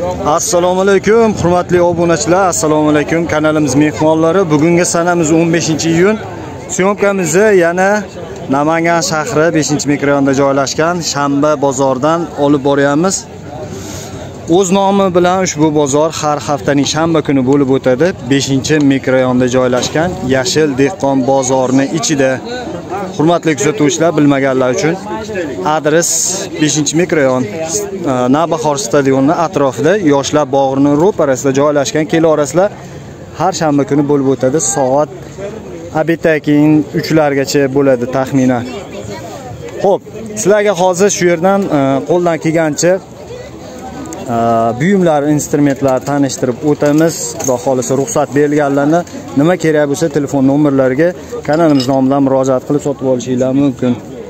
Assalomu alaykum, hurmatli obunachilar. Assalomu alaykum kanalimiz mehmonlari. Bugungi sanamiz 15-iyun. Syomkamizni yana Namangan shahri 5-mikrorayonda joylashgan Shanba bozordan olib boryapmiz. O'z nomi bilan ushbu bozor har haftaning shanba kuni bo'lib o'tadi. 5-mikrorayonda joylashgan Yashil dehqon bozorining ichida. Hurmatli kuzatuvchilar, bilmaganlar uchun adres 5-mikrorayon Navbahor stadionining atrofida Yoshlar bog'ining ro'parasida joylashgan. Kelarasizlar, har shanba kuni bo'lib o'tadi. Soat obeddan keyin 3 largacha bo'ladi taxminan. Xo'p, sizlarga hozir shu yerdan qo'ldan kelgancha buyumlar, instrumentlar tanishtirib o'tamiz. Xudo xolisa ruxsat berilganlarni nima kerak bo'lsa telefon nomerlariga kanalimiz nomidan murojaat qilib sotib olishingiz mumkin.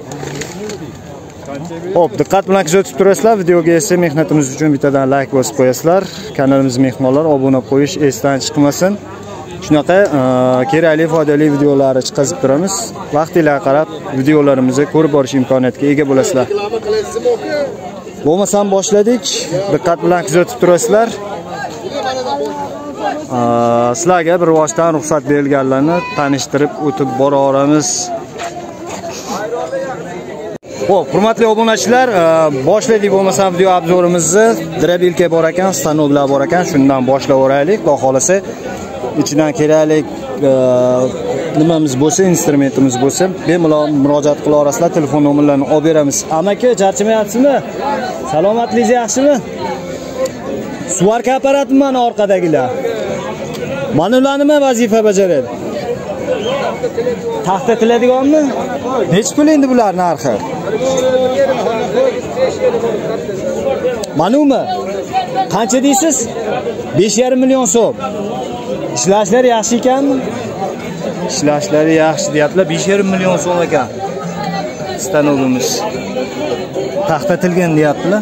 Xo'p, diqqat bilan kuzatib turasizlar. Videoga esa mehnatimiz uchun bittadan like bosib qo'yasizlar. Kanalimiz mehmonlar obuna qo'yish esdan chiqmasin. Shunaqa kerakli, foydali videolarni chiqarib turamiz. Vaqtingizga qarab videolarimizni ko'rib borish imkoniyatiga ega bo'lasizlar. Bo'lmasam boshladik. Diqqat bilan kuzatib turasizlar. Sizlarga bir vositadan ruxsat berilganlarni tanishtirib o'tib boraveramiz. Xo'p, hurmatli obunachilar, boshladik bo'lmasam video obzorimizni. Drabilka bor ekan, stanoklar bor ekan, shundan boshlaveraylik. Xudo xolasa ichidan kerakli nimamiz bo'lsa, instrumentimiz bo'lsa, bemalol murojaat qila olasizlar. Telefon nomerlarini olib beramiz. Amaki, charchamayapsizmi? Salomatligingiz yaxshimi? Suvarka apparati mana orqadagilar. Mana ular nima vazifa bajaradi? Taxta tiladiganmi? Nech pul endi bular narxi? Manumi? Qancha deysiz? 5,5 million so'm. Ishlashlari yaxshi ekanmi? Ishlashlari yaxshi deyaptilar. 5,5 million so'm ekan. Stanogimiz. Taxta tilgan deyaptilar.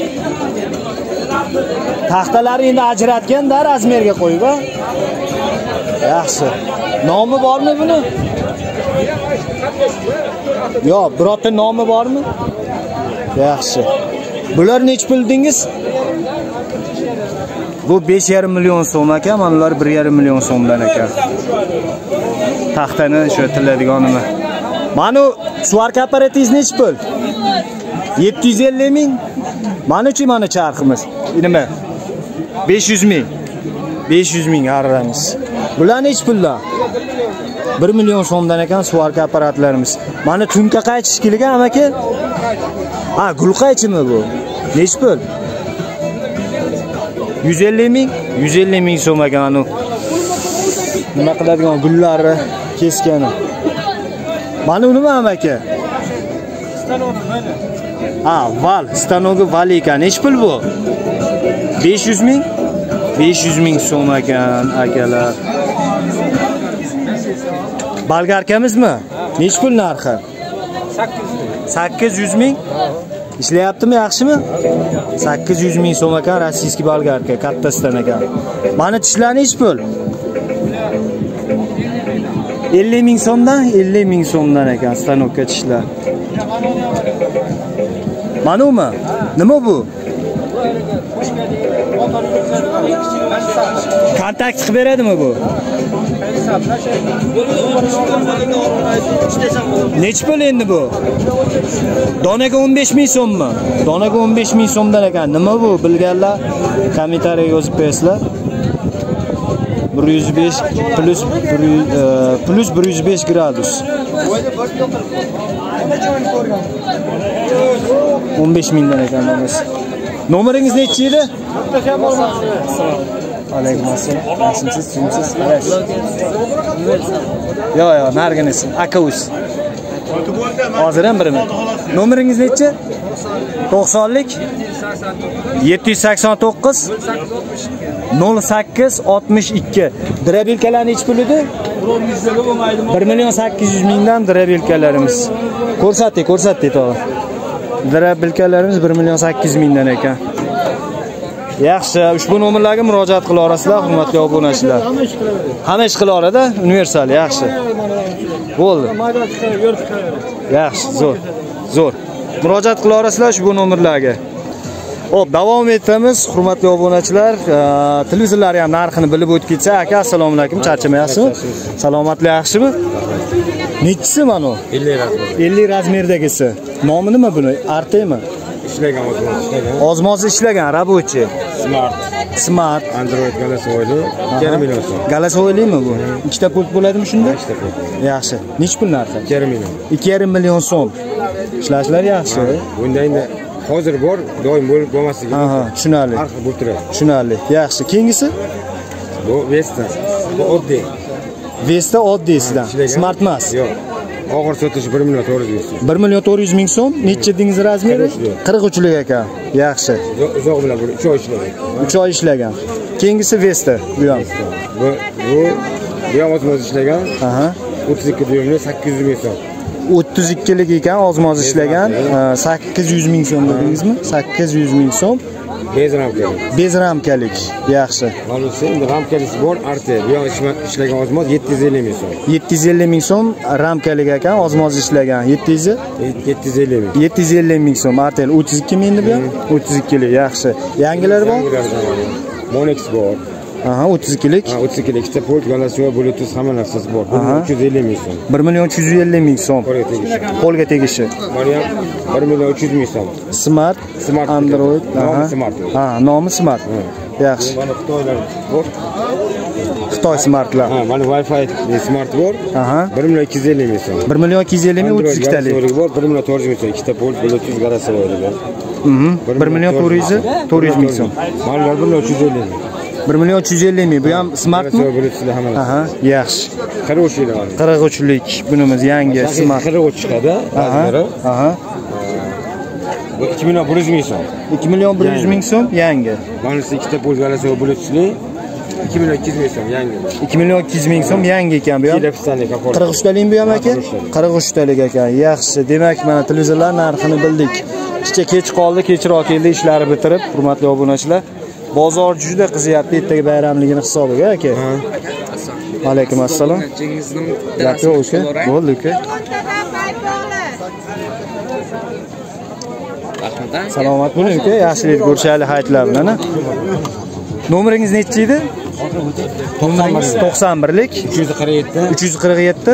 Taxtalarni endi ajratganda razmerga qo'yib, ha? Yaxshi. Nomi bormi buni? Yo'q, birorta nomi bormi? Yaxshi. Bular nech pul dedingiz? Bu 5,5 million so'm ekan, mana ular 1,5 million so'mdan ekan. Taxtani shu tiladiganimi? Mana suvarka apparatingiz nech pul? 750 ming. Mana-chi mana charximiz. Nima? 500 ming. 500 ming harramiz. Bular nech pullar? 1 million so'mdan ekan suvarka apparatlarimiz. Mana tunka qaychish kelgan amaki? Ha, gul qaychimi bu? Nech pul? 150 ming. 150 ming so'm ekan anu. Nima qiladigan gullari keskani. Mana nima amaki? Stanok mana. Ha, val, stanogi val ekan. Nech pul bu? 500 ming. 500 ming so'm ekan akalar. Bolgarkamizmi? Nech pul narxi? 800 ming. Ishlayaptimi, yaxshimi? 800 ming so'm ekan rossiyskiy bolgarka, kattasidan ekan. Mana tishlar nech pul? 50 ming so'mdan, 50 ming so'mdan ekan stanokka tishlar. Manumi? Nima bu? Kontakt qilib beradimi bu? Nech pul endi bu? Donaga 15 ming so'mmi? Donaga 15 ming so'mdan ekan. Nima bu? Bilganlar kommentariyaga yozib qo'yasizlar. 105 plus 105 gradus. 15 mingdan ekan nomers. Nomeringiz nechi edi? Alaykum assalom. Yaxshimisiz, sizsiz? Yo'q, narginisi. Akaus. Hozir ham birimi? Nomeringiz nechi? 90lik 789 0862. Drabilkalar nech pul edi? 1 million 800 mingdan drabilkalarimiz. Ko'rsating, to'g'ri. Drabilkalarimiz 1 million 800 mingdan ekan. Yaxshi, ushbu nomerlarga murojaat qila olasizlar, hurmatli obunachilar. Hamma ish qila oladi, universal, yaxshi. Bo'ldi. Yaxshi, zo'r. Murojaat qila olasizlar ushbu nomerlarga. Hop, davom etamiz, hurmatli obunachilar. Televizorlar ham narxini bilib o'tib ketsa, aka, assalomu alaykum, charchamayapsizmi? Salomatlik yaxshimi? Nechisi mana bu? 50 razmer. 50 razmerdagisi. Nomi nima buni? Artemi? Ishlagan o'zimiz. Ozmoz ishlagan, rabochi. Smart. Android galasoyli 2,5 million so'm. Galasoylimi bu? Ikkita pult bo'ladimi shunda? Ikkita pult. Yaxshi. Nech pul narxi? 2,5 million. 2,5 million so'm. Ishlashlar yaxshi. Bunda endi hozir bor, doim bo'lib bo'lmasligi. Aha, tushunarli. Har xil bo'lib turadi. Tushunarli. Yaxshi. Keyingisi? Bu Vesta. Bu oddiy. Vesta oddiysidan. Smart emas. Yo'q. Og'ir sotish 1 million 400 ming so'm. 1 million 400 ming so'm. Necha dedingiz razmeri? 43 lik ekan. Yaxshi. Uzoq bilan 3 oy ishlagan. 3 oy ishlagan. Keyingisi Vesta bu ham. Bu ham ozmoz ishlagan. Aha. 32 dyumli 800 ming so'm. 32 lik ekan, ozmoz ishlagan. 800 ming so'm dedingizmi? 800 ming so'm. Bez ramkali. Bez ramkalik. Yaxshi. Ma'lumsi, endi ramkalisi bor, arti. Bu ham ishlagan ozmoz 750 ming so'm. 750 ming so'm ramkalik ekan, ozmoz ishlagan. 750 ming. 750 ming so'm. Artel 32 ming bu ham? 32 lik. Yaxshi. Yangilar bor? Monex bor. Aha, 32 lik. 32 lik. Ikkita pult, galasoy, bluetooth hamma narsasi bor. 350 ming so'm. 1 million 350 ming so'm. Qo'lga tegishi. Bari ham 1 million 300 ming so'm. Smart Android. Nomi Smart. Ha, nomi Smart. Yaxshi. Mana Xitoylar bor. Xitoy Smartlar. Ha, mana Wi-Fi Smart bor. Aha. 1 million 250 ming so'm. 1 million 250 ming 32 talik. bor, 1 million 400 ming so'm. Ikkita pult, bluetooth galasoy bor. 1 million 400 ming so'm. Mana 1 million 350 ming. 1 million 350 ming. Bu ham Smartmi? Aha, yaxshi. 43 lik. 43 lik. Bunimiz yangi Smart. 43 chiqadi. Aha. Bu 2 million 100 ming so'm. 2 million 100 ming so'm yangi. Mana shu ikkita pult galasoy bluetoothli 2 million 200 ming so'm yangi. 2 million 200 ming so'm yangi ekan bu ham. 43 talik bu ham aka? 43 talik ekan. Yaxshi. Demak, mana televizorlar narxini bildik. Kecha kech qoldi, kechroq keldi, ishlari bitirib, hurmatli obunachilar. Bozor juda qizyapti ertaga bayramligini hisobiga aka. Alaykum assalom. Yo'q o'sha. Bo'ldi aka. Salomat bo'ling aka, yaxshilik ko'rishaylik hayitlar bilan. Nomeringiz nechi edi? 91 lik 347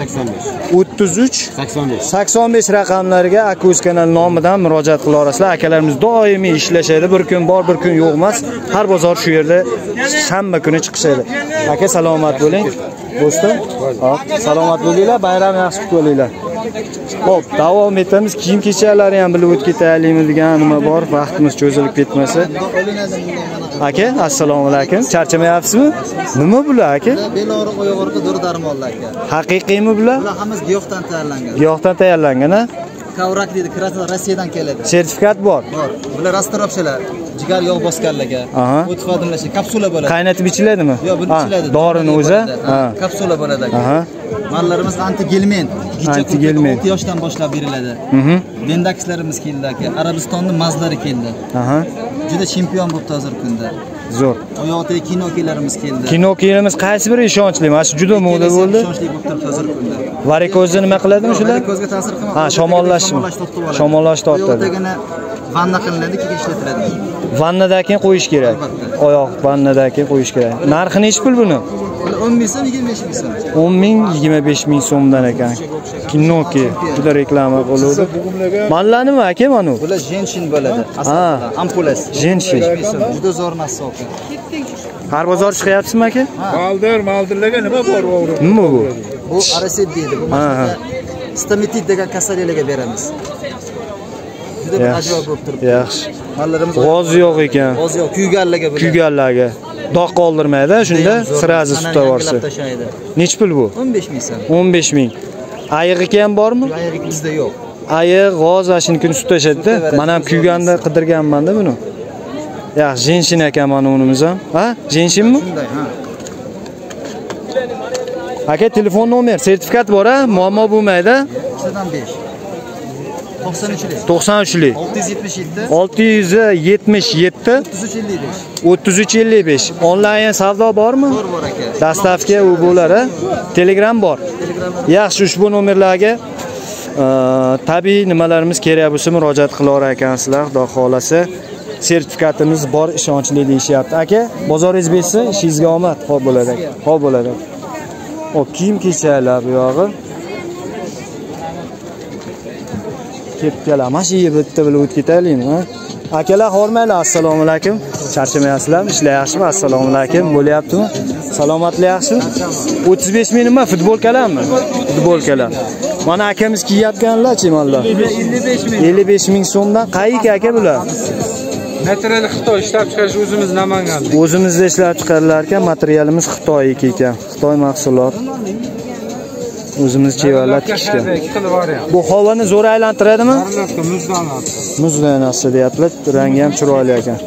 85 raqamlariga Akuz kanal nomidan murojaat qila olasizlar. Akalarimiz doimiy ishlashadi. Bir kun bor, bir kun yo'q emas. Har bozor shu yerda shanba kuni chiqishadi. Aka salomat bo'ling. Do'stim, salomat bo'linglar, bayram yaxshi kutib olinglar. Hop, davom etamiz. Kiyim-kechaklari ham bilib o'tib ketaylikmi degan nima bor, vaqtimiz cho'zilib ketmasa. Aka, assalomu alaykum. Charchamayapsizmi? Nima bular aka? Bel og'riq, oyoq og'riqqa dori darmonlar aka. Haqiqiymi bular? Bular hammasi giyohdan tayyorlangan. Giyohdan tayyorlangan, a? Kavrak deydi, Krasnoyar Rossiyadan keladi. Sertifikat bor. Bor. Bular rastoropshalar, jigar yog' bosganlarga, o't xodimlashi, kapsula bo'ladi. Qaynatib ichiladimi? Yo'q, buni ichiladi. Dorini o'zi? Kapsula bo'ladi aka. Mallarimiz antigelmen. Antigelmen 6 yoshdan boshlab beriladi. Bendakslarimiz keldi aka. Arabistonning mazlari keldi. Juda chempion bo'libdi hozir kunda. Zo'r. Oyoqdagi kinokilarimiz keldi. Kinokilarimiz qaysi biri ishonchli? Mana shu juda moda bo'ldi. Ishonchli bo'lib turibdi hozir kunda. Varikozni nima qiladimi shular? Varikozga ta'sir qilmaydi. Ha, shamollashmi? Shamollash tortadi. Oyoqdagini vanna qilinadi, keyin ishlatiladi. Vannadan keyin qo'yish kerak. Oyoq vannadan keyin qo'yish kerak. Narxi nechi pul buni? 10 ming so'm, 25 ming so'm. 10 ming 25 ming so'mdan ekan. Kinoki juda reklama qiluvdi. Manlar nima aka mana bu? Bular jenshin bo'ladi. Aslida ampulas. Jenshin. Juda zo'r narsa aka. Har bozor chiqyapsizmi aka? Maldirlarga nima bor o'g'ri? Nima bu? Bu arasid deydi. Bu stomatit degan kasalliklarga beramiz. Juda bir ajoyib bo'lib turibdi. Yaxshi. Mallarimiz g'oz yo'q ekan. G'oz yo'q, kuyganlarga bo'ladi. Kuyganlarga. Doq qoldirmaydi, shunda sirazi sutda borsa. Nech pul bu? 15 ming so'm. 15 ming. Ayiqi ham bormi? Ayiq bizda yo'q. Ayiq, g'oz ashinikini sut tashadi-da. Men ham kuyganda qidirganman-da buni. Yaxshi, jenshin ekan mana unimiz ham. Ha? Jenshinmi? Shunday, ha. Aka, telefon nomer, sertifikat bor-a? Muammo bo'lmaydi. 5. 93lik. 93lik. 677 3355. Onlayn savdo bormi? Bor aka. Dastavka u bo'lar-a? Telegram bor. Yaxshi, ushbu nomerlarga tabiiy nimalarimiz kerak bo'lsa murojaat qila olar ekansizlar, xudo xolasa. sertifikatimiz bor, ishonchli deyishyapti. Aka, bozoringiz bersin, ishingizga omad. Xo'p bo'ladi. Xo'p bo'ladi. Hop, kiyim-kechaklar bu yog'i. Ketdilar. Mashinaga bitta bilib o'tib ketaylikmi, ha? Akalar, hormaylar, assalomu alaykum. Charchamayapsizlarmi? Ishlar yaxshimi? Assalomu alaykum. Bo'lyaptimi? Salomatlik yaxshimi? 35 ming nima? Futbolkalarmi? Futbolkalar. Mana akamiz kiyayotganlar-chi, mallar? 55 ming so'mdan. Qayerga aka bular? Material Xitoy ishlab chiqarish o'zimiz Namanganda. O'zimizda ishlab chiqarilar ekan, materialimiz Xitoyga ekan. Xitoy mahsulot. O'zimiz chevalar tikishgan. Bu havoni zo'r aylantiradimi? Muzlanasi deyaptilar. Rangi ham chiroyli ekan.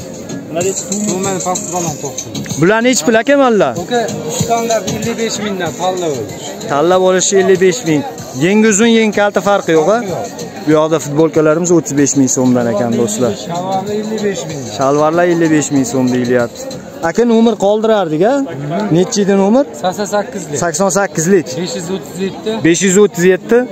Bularni hech pul akamanlar. Oka, standart 55 mingdan tanlab olishi 55 ming. Yengi uzun, yengi kalta farqi yo'q-a? Bu yoqda futbolkalarimiz 35 ming so'mdan ekan do'stlar. Shalvarlar 55 ming. Shalvarlar 55 ming so'm deyilyapti. Aka nomer qoldirardik-a? Nechi edi nomer? 88lik. 88lik. 537 537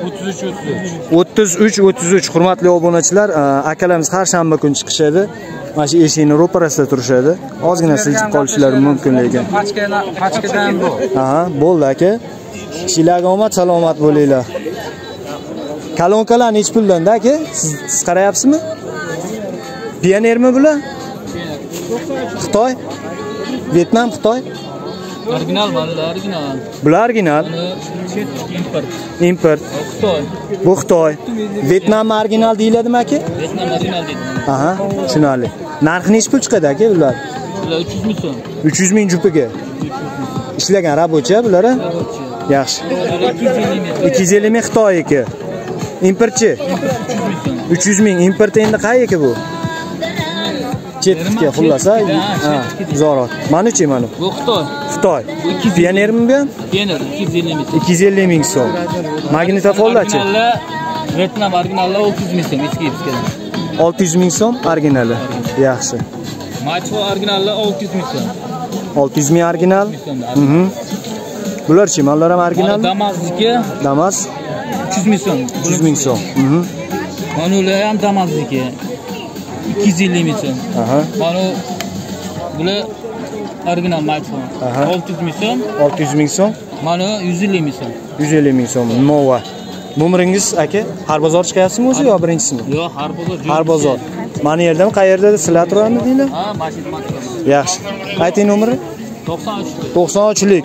33 hurmatli obunachilar, akalarimiz har shanba kuni chiqishadi. Mana shu eshikning ro'parasida turishadi. Ozgina silkib qolishlari mumkin lekin. Pachkadan bu. Aha, bo'ldi aka. Ishinglarga omad, salomat bo'linglar. Kalonkalar nech puldan-da aka? Siz qarayapsizmi? Pionermi bular? Xitoy? Vyetnam, Xitoy? Original bolalar, original. Bular original. Import. Xitoy. Bu Xitoy. Vyetnam original deyiladimi aka? Vyetnam original deydi. Aha, tushunarli. Narxi nech pul chiqadi aka bular? Bular 300 ming so'm. 300 ming jupiga. Ishlagan rabochi bular? Yaxshi. 250 ming Xitoyniki. Importchi? 300 ming. Import endi qayerga bu? Chetga xullas, ha? Zorot. Mana-chi mana. Bu Xitoy. Xitoy. Pionermi bu ham? Pioner 250 ming. 250 ming so'm. Magnitofonlar-chi? Vyetnam originallar 600 ming so'm, eski eskilar. 600 ming so'm originali. Yaxshi. Macho originallar 600 ming so'm. 600 ming original. Bular-chi, mallar ham original? Damazniki. Damas 300 ming so'm. 300 ming so'm. Mana ular ham Damazniki. 250 ming so'm. Aha. Mana bular original Macho. 600 ming so'm. 600 ming so'm. Mana 150 ming so'm. 150 ming so'm. Nova. No'meringiz aka, har bozor chiqayapsizmi o'zi yo birinchisimi? Yo'q, har bozor. Har bozor. Mana yerdami, qayerda sizlar turamidinglar? Ha, masjid masjid. Yaxshi. Ayting nomeri? 93. 93lik.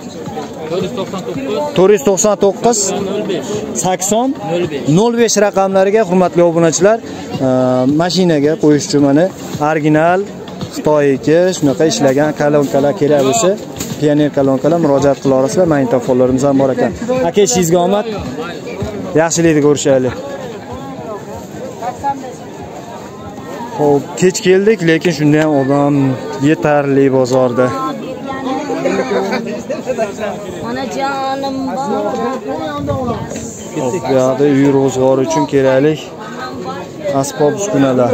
499 80 05 raqamlariga hurmatli obunachilar, mashinaga qo'yish uchun mana original Xitoyga shunaqa ishlagan kolonkalar kerak bo'lsa, pioner kolonkalar murojaat qila olasizlar. Magnitofonlarimiz ham bor ekan. Aka, ishingizga omad. Yaxshilikni ko'rishaylik. Xo'p, kech keldik, lekin shunda ham odam yetarli bozorda. Onajonim bor. Hop, bu yoqda uy ro'zg'ori uchun kerakli asbob uskunalar.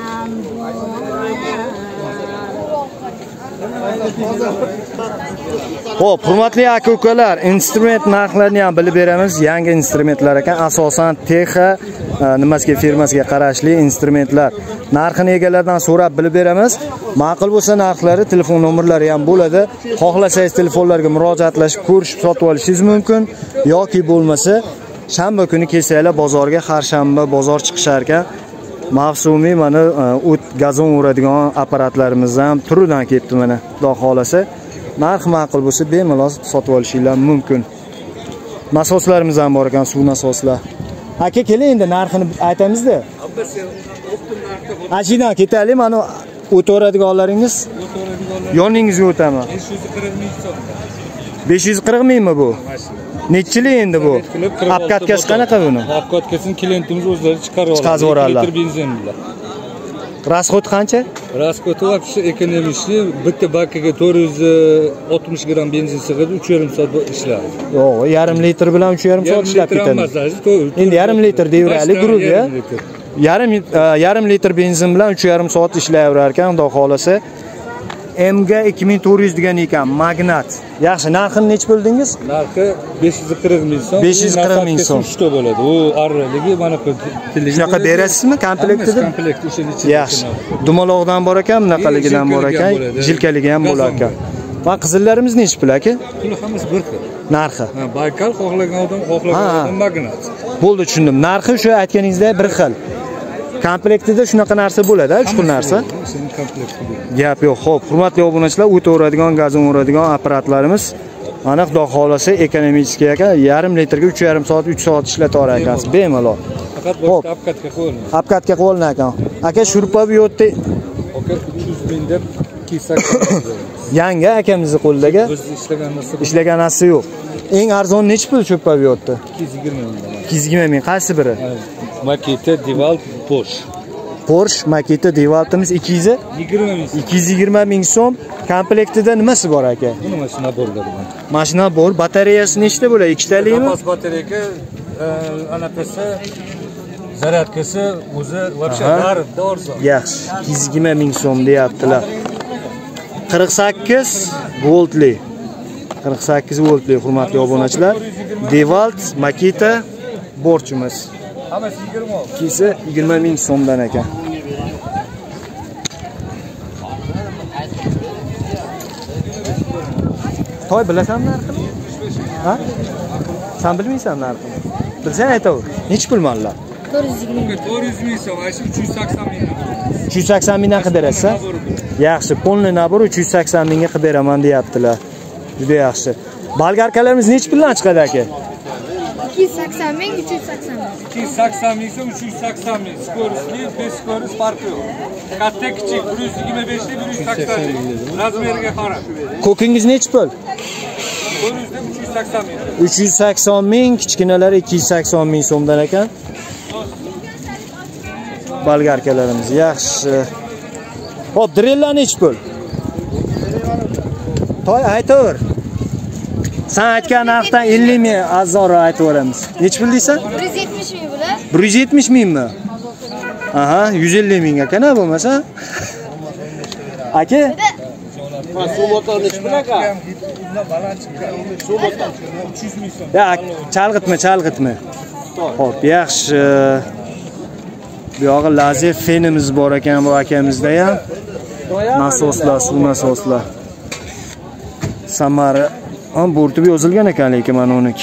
Xo'p, hurmatli aka-ukalar, instrument narxlarini ham bilib beramiz. Yangi instrumentlar ekan, asosan Texa nimasiga firmasiga qarashli instrumentlar. Narxini egalaridan so'rab bilib beramiz. Ma'qul bo'lsa narxlari, telefon nomerlari ham bo'ladi. Xohlasangiz telefonlarga murojaatlasib ko'rishib sotib olishingiz mumkin yoki bo'lmasa shanba kuni kelsanglar bozorga, har shanba bozor chiqishar ekan. Mavsumiy mana o't gazon uradigan apparatlarimiz ham turidan ketdi mana. Xudo xolasa, narx ma'qul bo'lsa bemalol sotib olishinglar mumkin. Nasoslarimiz ham bor ekan, suv nasoslar. Aka, keling endi narxini aytamizda. Achidan ketaylik, mana o'toradiganlaringiz. Yoningizga o'taman. 540 mingmi bu? Nechchilik endi bu? Apkatkasi qanaqa buni? Apkatkasini klientimiz o'zlari chiqarib yuboradi. Litr benzin bilan. Rasxod qancha? Rasxodi вообще ekonomishli, bitta bakiga 460 gram benzin sig'adi, 3,5 soat ishlaydi. Yo'q, yarim litr bilan 3,5 soat ishlab ketadi. Endi yarim litr deyaveraylik guruhga. Yarim litr benzin bilan 3,5 soat ishlayverar ekan, xudo xolasa. MG 2400 degan ekan, magnat. Yaxshi, narxini nech bildingiz? Narxi 540 ming so'm. 540 ming so'm. Uchta bo'ladi. U arraligi mana bu tiligi. Shunaqa berasizmi komplektida? Komplekt o'shaning ichida. Yaxshi. Dumaloqdan bor ekan, bunaqaligidan bor ekan, jilkaligi ham bo'lar ekan. Va qizillarimiz nech pul aka? Puli hammasi bir xil. Narxi. Ha, Baykal xohlagan odam, xohlagan odam magnat. Bo'ldi, tushundim. Narxi shu aytganingizdek bir xil. Komplektida shunaqa narsa bo'ladi, chuqur narsa. Sening komplektida. Gap yo'q. Xo'p, hurmatli obunachilar, o't o'radigan, gazon o'radigan apparatlarimiz aniq Xudo xolasa ekonomik ekan, yarim litrga 3,5 soat, 3 soat ishlataverar ekansiz, bemalol. Faqat boshqa apkatga qo'yiladi. Apkatga qo'yiladi ekan. Aka, shurpa bu yerda Aka 300 ming deb 280. yangi akamizni qo'lidagi Biz ishlagan narsa yo'q. Eng arzon nech pul shurpa bu yerda? 220 ming. 220 ming. Qaysi biri? Makita Devalt Bosch. Porsche Makita Devaltimiz 220 ming. 220 ming so'm. Komplektida nimasi bor aka? Buni mashina borlar. Mashina bor, batareyasi nechta bo'ladi? Ikkitalikmi? Zapas batareyka, anaqasi, zaryadkasi o'zi вообще dorzo. Yaxshi, 220 ming so'm deyaptilar. 48 voltli. 48 voltli hurmatli obunachilar. Devalt Makita borchimiz. Hammasi 20 oldi. Kisi 20 ming so'mdan ekan. Toy bilasanmi narxini? Ha? Sen bilmaysan narxini? Bilsang aytaver. Nech pul mallar? 420 ming so'm, aytsa 380 ming. 380 mingdan qilib berasiz? Yaxshi, polni nabor 380 mingga qilib beraman deyaptilar. Juda yaxshi. Bolgarkalarimiz nech puldan chiqadi aka? 280 ming, 380 ming. 280 ming so'm, 380 ming. Skorosti, beskoros farqi yo'q. Katta kichik 125 ta 180 ming. Razmeriga qarab. Ko'kingiz nech pul? 380 ming. 380 ming, kichkinalar 280 ming so'mdan ekan. Bolgarkalarimiz yaxshi. Hop, drellar nech pul? Toy aytaver. Sen aytgan narxdan 50 ming arzonroq aytaveramiz. Nech pul deysan? 170 ming bular. 170 mingmi? Aha, 150 ming ekan bo'lmasa. Aka? Sumotor nech pul aka? Sumotor 300 ming so'm. Ya, chalg'itma. Xo'p, yaxshi. Bu yog'i lazer fenimiz bor ekan bu akamizda ham. Nasoslar, suv nasoslar. Samara ham bo'rtib yozilgan ekan lekin mana uniki.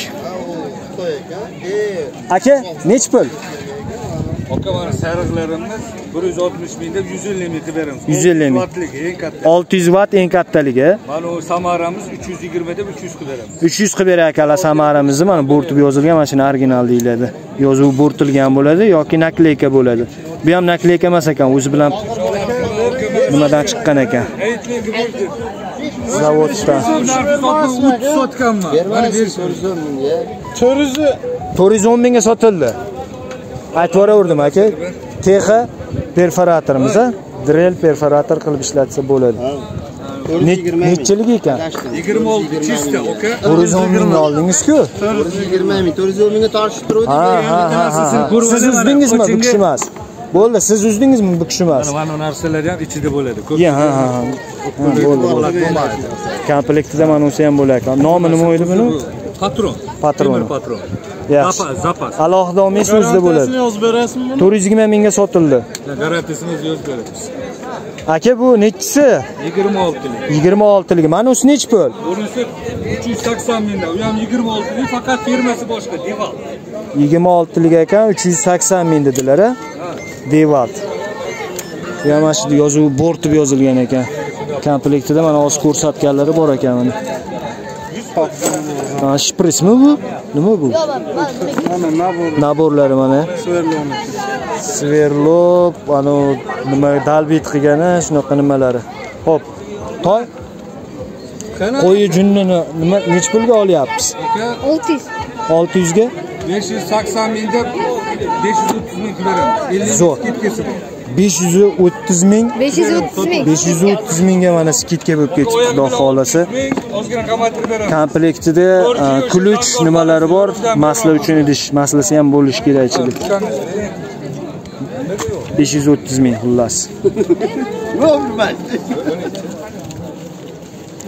Aka, nech pul? Aka, mana sariqlarimiz 160 ming deb 150 ming qilib beramiz. 150 ming. Eng katta. 600 watt eng kattaligi. Mana o Samaramiz 320 deb 300 qilib beramiz. 300 qilib berar akalar Samaramizni mana bo'rtib yozilgan, mana shuni original deyiladi. Yozuv bo'rtilgan bo'ladi yoki nakleyka bo'ladi. Bu ham nakleyka emas ekan, o'zi bilan nimadan chiqqan ekan. Zavoddan. 30 sotganman. Mana 410 mingga sotildi. Aytvoraverdim aka. Texa perforatorimiz, drill perforator qilib ishlatsa bo'ladi. Nechilik ekan? 26 chista, aka. 410 ming oldingiz-ku? 420 ming, 410 mingga tortishib turuvdik. Siz uzdingizmi? Bu kishi emas. Bo'ldi, siz uzdingizmi? Bu kishi emas. Mana narsalar ham ichida bo'ladi. Ha. Bo'ldi. Komplektida mana o'si ham bo'lar ekan. Nomi nima edi buni? Patron. Yaxshi. Zapas. Alohida olmaysiz o'zida bo'ladi. Yozib berasizmi buni? 420 mingga sotildi. Garantiyasini yozib beramiz. Aka, bu nechisi? 26lik. 26ligi. Mana o'si nech pul? Bunisi 380 mingdan. U ham 26lik, faqat firmasi boshqa, Devalt. 26lik ekan, 380 ming dedilar, a? Devalt. Bu ham mana yozuv bo'rtib yozilgan ekan. Komplektida mana o'z ko'rsatganlari bor ekan mana. Shprismi bu? Nima bu? Naborlari mana. Sverlop, ana nima dalbit qilgani, shunaqa nimalari. Xo'p. Toy. Qo'yi junnini nima nech pulga olyapsiz? 600. 600 ga? 580 ming deb 530 ming beramiz. 50 ketkasi bor. 530 ming. 530 mingga mana skitka bo'lib ketdi, Xudo xolasa. Ozgina qamattirib beramiz. Komplektida ключ nimalari bor, masla uchun idish, maslasi ham bo'lish kerakchilik. 530 ming xullas.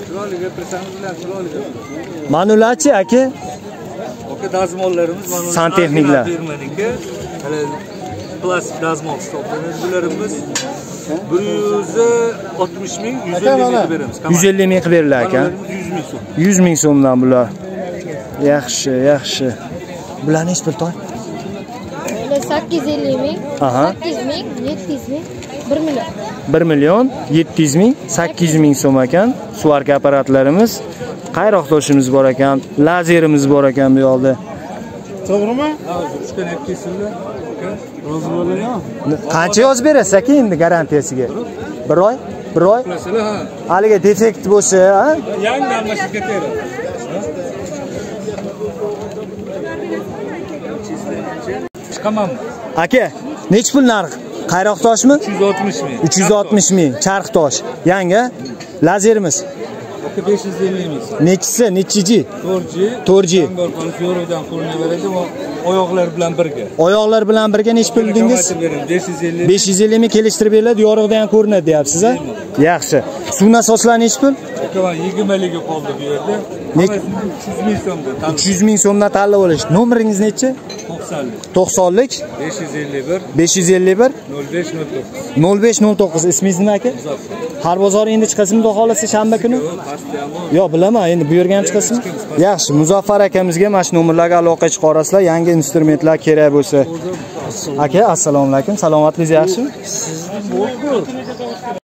Chiroyli gapirsangiz bilan chiroyli gapirasiz. Manulatchi aka? Aka dazmollarimiz Santexniklar. Firmaniki. Hali plastik dazmol hisoblanadi. Bularimiz 160 ming, 150 ming beramiz. 150 ming qilib beriladi ekan. 100 ming so'm. 100 ming so'mdan bular. Yaxshi, yaxshi. Bular nech pul toy? Ular 850 ming, Aha. 800 ming, 700 ming, 1 million. 1 million 700 ming, 800 ming so'm ekan. Suvarka apparatlarimiz, qayroqdoshimiz bor ekan, lazerimiz bor ekan bu yoqda. To'g'rimi? Hozir 3 kun kesildi. Rozi bo'ling. Qancha yozib berasiz aka endi garantiyasiga? 1 oy? 1 oy? Masalan, ha. Haliga defekt bo'lsa, ha? Yangi almashib ketadi. Chiqamanmi? Aka, nech pul narx? Qayroqdoshmi? 360 ming. 360 ming, charxtosh. Yangi lazerimiz. Aka 550 ming. Nechisi? Nechichi? 4G. 4G. Yo'riqdan qo'llanadi va oyoqlar bilan birga. Oyoqlar bilan birga nech pul dedingiz? 550. 550 ming kelishtirib beriladi, yorug'da ham ko'rinadi deyapsiz, ha? Yaxshi. Suv nasoslar nech pul? Aka 20 mingga qoldi bu yerda. 300 ming so'mda. 300 ming so'mdan tanlab olish. Nomeringiz nechi? 90lik 551 551 0509. 0509. Ismingiz nima aka? Har bozor endi chiqasizmi, xudo xolasa shanba kuni? Yo'q, bilaman, endi bu yerga ham chiqasizmi? Yaxshi, Muzaffar akamizga mana shu nomerlarga aloqa chiqarasizlar, yangi instrumentlar kerak bo'lsa. Aka, assalomu alaykum. Salomatligingiz yaxshimi?